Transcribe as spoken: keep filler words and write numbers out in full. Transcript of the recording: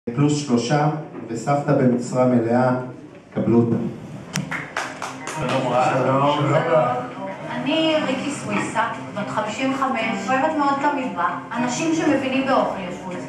פלוס שלושה וסבתא במשרה מלאה, קבלו אותה. שלום רב. שלום. אני ריקי סוויסה, בת חמישים וחמש, אוהבת מאוד את המטבח. אנשים שמבינים באוכל ישבו